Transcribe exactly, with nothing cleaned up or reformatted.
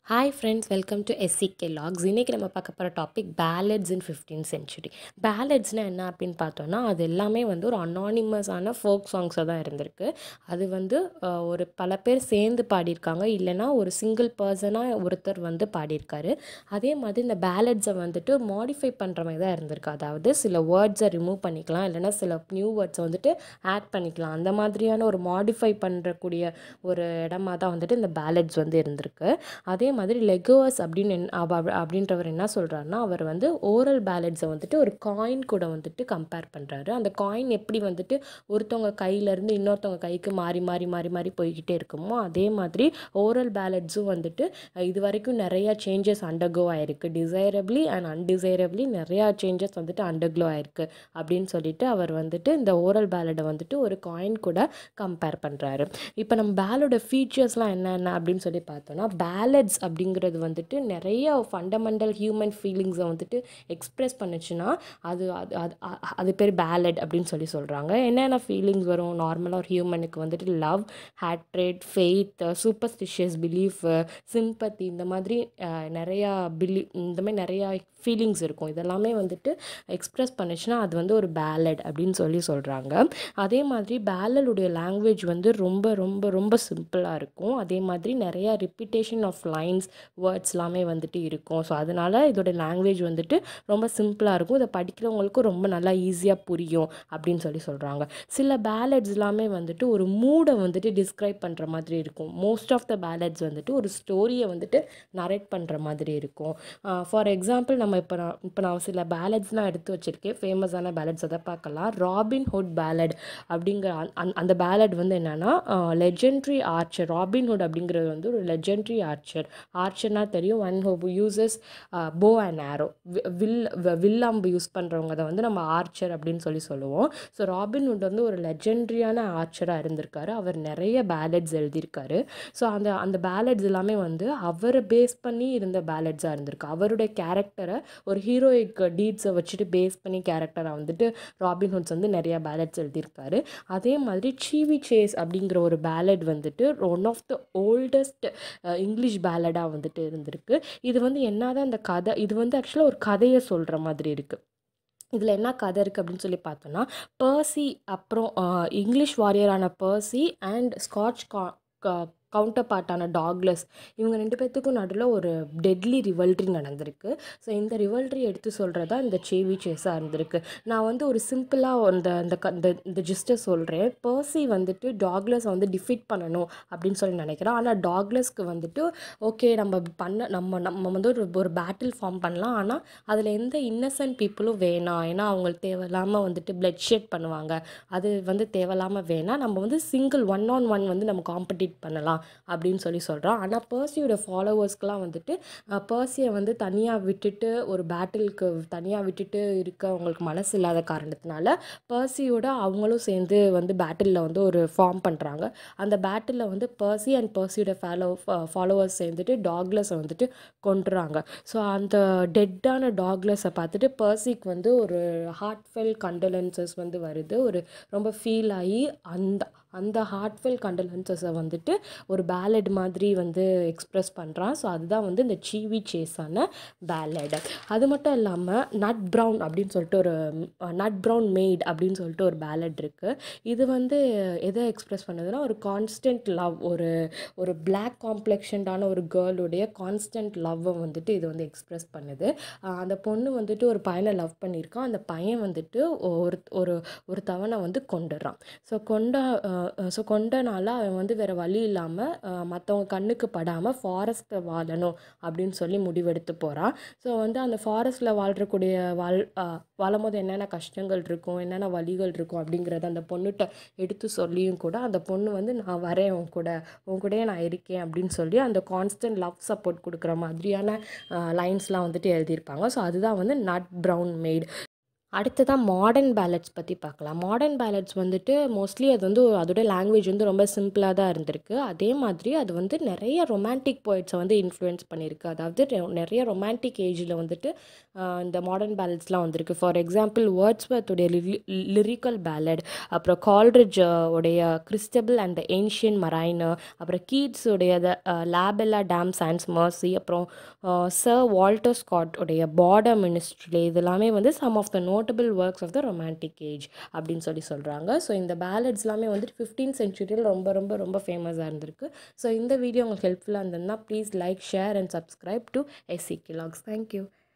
Hi friends, welcome to SCK logs. இன்றைக்கி நம்ம பார்க்க போகிற topic ballads in fifteen century. பேலட்ஸ்னால் என்ன அப்படின்னு பார்த்தோன்னா, அது எல்லாமே வந்து ஒரு அனானிமஸான ஃபோக் சாங்ஸாக தான் இருந்திருக்கு. அது வந்து அஹ், ஒரு பல பேர் சேர்ந்து பாடியிருக்காங்க, இல்லைனா ஒரு சிங்கிள் பர்சனாக ஒருத்தர் வந்து பாடியிருக்காரு. அதே மாதிரி இந்த பேலட்ஸை வந்துட்டு மாடிஃபை பண்ணுற மாதிரி தான் இருந்திருக்கு. அதாவது சில வேர்ட்ஸை ரிமூவ் பண்ணிக்கலாம், இல்லைனா சில நியூ வேர்ட்ஸை வந்துட்டு ஆட் பண்ணிக்கலாம். அந்த மாதிரியான ஒரு மாடிஃபை பண்ணுறக்கூடிய ஒரு இடமா தான் வந்துட்டு இந்த பேலட்ஸ் வந்து இருந்திருக்கு. அதே மாதிரி லெகோவஸ் அப்படின்னு என் அவ- அவ- அப்படின்றவர் என்ன சொல்கிறாருன்னா, அவர் வந்து ஓரல் பேலட்ஸை வந்துட்டு ஒரு காயின் கூட வந்துட்டு கம்பேர் பண்ணுறாரு. அந்த காயின் எப்படி வந்துட்டு ஒருத்தவங்க கையிலேருந்து இன்னொருத்தவங்க கைக்கு மாறி மாறி மாறி மாறி போய்கிட்டே இருக்குமோ, அதே மாதிரி ஓரல் பேலட்ஸும் வந்துட்டு அஹ், இது வரைக்கும் நிறையா சேஞ்சஸ் அண்டர்கோ ஆயிருக்கு. டிசைரபிளி அண்ட் அன்டிசைரபிளி நிறையா சேஞ்சஸ் வந்துட்டு அண்டர்க்ளோ ஆயிருக்கு அப்படின்னு சொல்லிட்டு அவர் வந்துட்டு இந்த ஓரல் பேலடை வந்துட்டு ஒரு காயின் கூட கம்பேர் பண்ணுறாரு. இப்போ நம்ம பேலோட ஃபீச்சர்ஸ்லாம் என்னென்ன அப்படின்னு சொல்லி பார்த்தோன்னா, பேலட்ஸ் அப்படிங்கிறது வந்துட்டு நிறைய ஃபண்டமெண்டல் ஹியூமன் ஃபீலிங்ஸை வந்துட்டு எக்ஸ்ப்ரெஸ் பண்ணுச்சுன்னா அது அது அது அ- அது பேர் பேலட் அப்படின்னு சொல்லி சொல்கிறாங்க. என்னென்ன ஃபீலிங்ஸ் வரும் நார்மலாக ஒரு ஹியூமனுக்கு வந்துட்டு? Love, hatred, faith, superstitious belief, sympathy, இந்த மாதிரி அஹ், நிறையா பிலீ இந்த மாதிரி நிறையா ஃபீலிங்ஸ் இருக்கும். இதெல்லாமே வந்துட்டு எக்ஸ்ப்ரெஸ் பண்ணுச்சுன்னா அது வந்து ஒரு பேலட் அப்படின்னு சொல்லி சொல்கிறாங்க. அதே மாதிரி பேலடுடைய லாங்குவேஜ் வந்து ரொம்ப ரொம்ப ரொம்ப சிம்பிளாக இருக்கும். அதே மாதிரி நிறையா ரிப்பீட்டேஷன் ஆஃப் லைன்ஸ், வேர்ட்ஸ் எல்லாமே வந்துட்டு இருக்கும். ஸோ அதனால இதோட லாங்குவேஜ் வந்துட்டு ரொம்ப சிம்பிளாக இருக்கும். இதை படிக்கிறவங்களுக்கும் ரொம்ப நல்லா ஈஸியாக புரியும் அப்படின்னு சொல்லி சொல்கிறாங்க. சில பேலட்ஸ் எல்லாமே வந்துட்டு ஒரு மூடை வந்துட்டு டிஸ்கிரைப் பண்ணுற மாதிரி இருக்கும். மோஸ்ட் ஆஃப் த பேலட்ஸ் வந்துட்டு ஒரு ஸ்டோரியை வந்துட்டு நரேட் பண்ணுற மாதிரி இருக்கும். ஃபார் எக்ஸாம்பிள், நம்ம இப்போ நான் இப்போ நான் சில பேலட்ஸ்லாம் எடுத்து வச்சுருக்கேன், ஃபேமஸான பேலட்ஸ். அதை பார்க்கலாம். ராபின் ஹுட் பேலட் அப்படிங்கிற அந்த அந்த பேலட் வந்து என்னென்னா, லெஜெண்ட்ரி ஆர்ச்சர். ராபின்ஹுட் அப்படிங்கிறது வந்து ஒரு லெஜெண்ட்ரி ஆர்ச்சர். ஆர்ச்சர்னா தெரியும், one who uses bow and arrow, வில் வில்லம்பு யூஸ் பண்ணுறவங்க அதை வந்து நம்ம ஆர்ச்சர் அப்படின்னு சொல்லி சொல்லுவோம். ஸோ ராபின்ஹுட் வந்து ஒரு லெஜெண்ட்ரியான ஆர்ச்சராக இருந்திருக்காரு. அவர் நிறைய பேலட்ஸ் எழுதியிருக்காரு. ஸோ அந்த அந்த பேலட்ஸ் எல்லாமே வந்து அவரை பேஸ் பண்ணி இருந்த பேலட்ஸாக இருந்திருக்கு. அவருடைய கேரக்டரை, ஒரு ஹீரோயிக் டீட்ஸை வச்சுட்டு பேஸ் பண்ணி கேரக்டரை வந்துட்டு ராபின்ஹுட்ஸ் வந்து நிறைய பேலட்ஸ் எழுதியிருக்காரு. அதே மாதிரி சீவி சேஸ் அப்படிங்கிற ஒரு பேலட் வந்துட்டு one of the oldest English பேலடாக வந்துட்டு இருந்திருக்கு. இது வந்து என்னதான் இந்த கதை, இது வந்து ஆக்சுவலாக ஒரு கதையை சொல்கிற மாதிரி இருக்குது. இதில் என்ன கதை இருக்குது அப்படின்னு சொல்லி பார்த்தோன்னா, பர்சி அப்புறம் அஹ், இங்கிலீஷ் வாரியரான பர்சி அண்ட் ஸ்காட்ச் கா கவுண்டர் பார்ட்டான டாக்லஸ், இவங்க ரெண்டு பேர்த்துக்கும் நடுவில் ஒரு டெட்லி ரிவல்ட்ரி நடந்திருக்கு. ஸோ இந்த ரிவல்ட்ரி எடுத்து சொல்கிறதா இந்த சேவி சேஸாக இருந்திருக்கு. நான் வந்து ஒரு சிம்பிளாக அந்த அந்த க- இந்த இந்த ஜிஸ்ட்டை சொல்கிறேன். பர்சி வந்துட்டு டாக்லஸை வந்து டிஃபீட் பண்ணணும் அப்படின்னு சொல்லி நினைக்கிறேன். ஆனால் டாக்லஸ்க்கு வந்துட்டு ஓகே, நம்ம பண்ண நம்ம நம்ம வந்து ஒரு ஒரு பேட்டில் ஃபார்ம் பண்ணலாம், ஆனால் அதில் எந்த இன்னசென்ட் பீப்புளும் வேணாம், ஏன்னா அவங்களுக்கு தேவையில்லாமல் வந்துட்டு பிளட் ஷெட் பண்ணுவாங்க, அது வந்து தேவையில்லாமல் வேணாம், நம்ம வந்து சிங்கிள் ஒன் ஆன் ஒன் வந்து நம்ம காம்படிட் பண்ணலாம் அப்படின்னு சொல்லி சொல்கிறோம். ஆனால் பர்சியோட ஃபாலோவர்ஸ்க்கெலாம் வந்துட்டு பர்சியை வந்து தனியாக விட்டுட்டு ஒரு பேட்டிலுக்கு தனியாக விட்டுட்டு இருக்க அவங்களுக்கு மனசு இல்லாத காரணத்தினால பர்சியோட அவங்களும் சேர்ந்து வந்து பேட்டிலில் வந்து ஒரு ஃபார்ம் பண்ணுறாங்க. அந்த பேட்டிலில் வந்து பர்சி அண்ட் பர்சியோட ஃபாலோ ஃபாலோவர்ஸ் சேர்ந்துட்டு டாக்லஸை வந்துட்டு கொண்டுறாங்க. ஸோ அந்த டெட்டான டாக்லஸை பார்த்துட்டு பர்சிக்கு வந்து ஒரு ஹார்ட்ஃபெல் கண்டோலன்சஸ் வந்து வருது. ஒரு ரொம்ப ஃபீல் ஆகி அந்த அந்த ஹார்ட்ஃபெல் கண்டோலன்சஸை வந்துட்டு ஒரு பேலட் மாதிரி வந்து எக்ஸ்ப்ரெஸ் பண்ணுறான். ஸோ அதுதான் வந்து இந்த சீவி சேஸான பேலட். அது மட்டும் இல்லாமல் நட் ப்ரவுன் அப்படின்னு சொல்லிட்டு ஒரு நட் ப்ரவுன் மெய்ட் அப்படின்னு சொல்லிட்டு ஒரு பேலட் இருக்குது. இது வந்து எதை எக்ஸ்ப்ரெஸ் பண்ணுதுன்னா, ஒரு கான்ஸ்டன்ட் லவ், ஒரு ஒரு பிளாக் காம்ப்ளெக்ஷன்டான ஒரு கேர்ளுடைய கான்ஸ்டன்ட் லவ்வை வந்துட்டு இது வந்து எக்ஸ்ப்ரெஸ் பண்ணுது. ஆஹ் அந்த பொண்ணு வந்துட்டு ஒரு பையனை லவ் பண்ணியிருக்கான். அந்த பையன் வந்துட்டு ஒரு ஒரு ஒரு தவணை வந்து கொண்டுடுறான். ஸோ கொண்டா ஸோ கொண்டனால அவன் வந்து வேறு வழி இல்லாமல் மற்றவங்க கண்ணுக்கு படாமல் ஃபாரஸ்ட்டை வாழணும் அப்படின்னு சொல்லி முடிவெடுத்து போகிறான். ஸோ வந்து அந்த ஃபாரஸ்ட்டில் வாழ்கிறக்கூடிய வாழ் அஹ் வாழும் போது என்னென்ன கஷ்டங்கள் இருக்கும், என்னென்ன வழிகள் இருக்கும் அப்படிங்கிறத அந்த பொண்ணுகிட்ட எடுத்து சொல்லியும் கூட அந்த பொண்ணு வந்து நான் வரேன், உன் கூட உன் கூடயே நான் இருக்கேன் அப்படின்னு சொல்லி அந்த கான்ஸ்டன்ட் லவ் சப்போர்ட் கொடுக்குற மாதிரியான லைன்ஸ்லாம் வந்துட்டு எழுதியிருப்பாங்க. ஸோ அதுதான் வந்து நட் ப்ரவுன் மெய்ட். அடுத்ததான் மாடர்ன் பேலட்ஸ் பற்றி பார்க்கலாம். மாடர்ன் பேலட்ஸ் வந்துட்டு மோஸ்ட்லி அது வந்து அதோட லாங்குவேஜ் வந்து ரொம்ப சிம்பிளாக தான் இருந்திருக்கு. அதே மாதிரி அது வந்து நிறைய ரொமான்டிக் போய்ட்ஸை வந்து இன்ஃப்ளூயன்ஸ் பண்ணியிருக்கு. அதாவது ரெ- நிறைய ரொமான்டிக் ஏஜில் வந்துட்டு ஆஹ், இந்த மாடர்ன் பேலட்ஸ்லாம் வந்திருக்கு. ஃபார் எக்ஸாம்பிள் வேர்ட்ஸ்வர்த்துடைய லிரிக்கல் பேலட், அப்புறம் கால்ரிட்ஜ் உடைய கிறிஸ்டபிள் அண்ட் ஏன்ஷியன் மரைனர், அப்புறம் கீட்ஸ் உடைய லேபெல்லா டேம் சான்ஸ் மர்சி, அப்புறம் சர் வால்டர் ஸ்காட் உடைய பார்டர் மினிஸ்ட்ரி, இதெல்லாமே வந்து some of the notable works of the romantic age அப்படின்னு சொல்லி சொல்கிறாங்க. ஸோ இந்த பேலட்ஸ் எல்லாமே வந்துட்டு ஃபிஃப்டீன் சென்ச்சுரியில் ரொம்ப ரொம்ப ரொம்ப ஃபேமஸாக இருந்திருக்கு. ஸோ இந்த வீடியோ உங்களுக்கு ஹெல்ப்ஃபுல்லாக இருந்ததுன்னா please like, share and subscribe to SCK logs. Thank you.